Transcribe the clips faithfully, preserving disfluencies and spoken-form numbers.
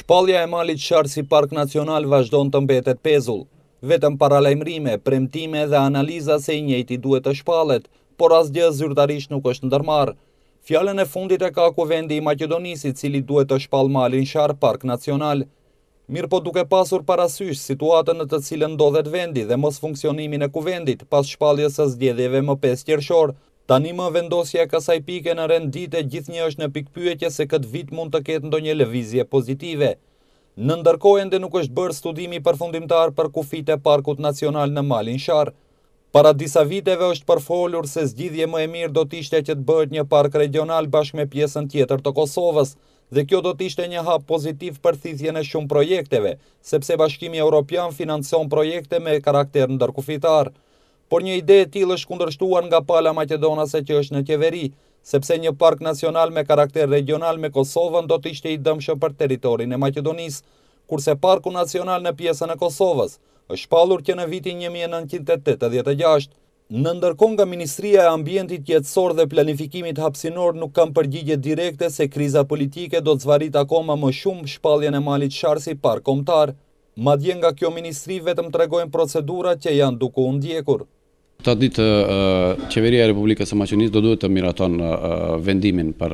Shpallja e malit Sharë si park nacional vazhdon të mbetet pezull. Vetëm paralajmërime, premtime dhe analiza se i njëjti duhet të shpallet, por asgjë zyrtarisht nuk është ndërmarrë. Fjalën e fundit e ka Kuvendi i Maqedonisë, i cili duhet të shpall malin Sharë park nacional. Mirë po duke pasur parasysh situatën në të cilën ndodhet vendi dhe mos funksionimin e kuvendit pas shpalljes së zgjedhjeve më pesë qershor, tani më vendosja e kësaj pike në rendite gjithnjë është në pikpyetje se këtë vit mund të ketë ndonjë lëvizje pozitive. Në ndërkohë ende nuk është bërë studimi përfundimtar për kufijtë e Parkut Nacional në malin Sharë. Para disa viteve është përfolur se zgjidhje më e mirë do t'ishte që të bëhet një park regional bashkë me pjesën tjetër të Kosovës, dhe kjo do t'ishte një hap pozitiv për thithjen e shumë projekteve, sepse Bashkimi Evropian financon projekte me karakter ndërkufitar. Por një ide e tillë është kundërshtuar nga pala maqedonase që është në qeveri, sepse një park nacional me karakter regional me Kosovën do të ishte i dëmshëm për territorin e Maqedonisë, kurse Parku Nacional në pjesën e Kosovës është shpallur që në vitin një mijë e nëntëqind e tetëdhjetë e gjashtë. Në ndërkohë nga Ministria e Ambientit Qetësor dhe Planifikimit Hapësinor nuk kam përgjigje direkte se kriza politike do të zvarit akoma më shumë shpalljen e malit Sharë si park kombëtar. Madje nga kjo ministri vetëm tregojnë procedurat që janë duke u ndjekur. Ta ditë qeveria e Republikës së Maqedonisë do duhet të miraton vendimin për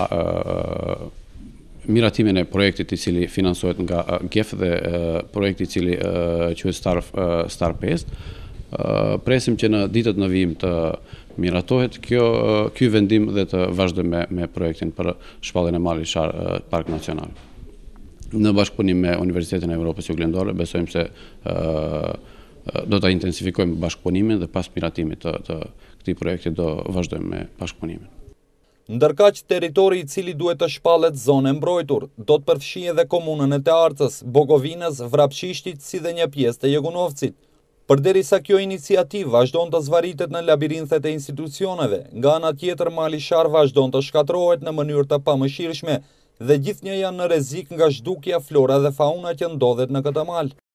miratimin e projektit i cili financohet nga G E F dhe projekti i cili quhet Star Star pesë. Presim që në ditët në vijim të miratohet kjo ky vendim dhe të vazhdojmë me, me projektin për shpalljen e malit Sharë park nacional. Në bashkëpunim me Universitetin e Evropës Juglindore besojmë se do të intensifikojmë bashkëpunimin dhe pas miratimit të, të këtij projekti do vazhdojmë me bashkëpunimin. Ndërkaq territori i cili duhet të shpallet zonë e mbrojtur, do të përfshijë edhe komunën e Tearcës, Bogovinës, Vrapçishtit si dhe një pjesë të Jegunovcit. Përderisa kjo iniciativë vazhdon të zvaritet në labirinthet e institucioneve, nga ana tjetër mali Sharë vazhdon të shkatërrohet në mënyrë të pamëshirshme dhe gjithnjë janë në rrezik nga zhdukja flora dhe fauna që ndodhet në këtë mal.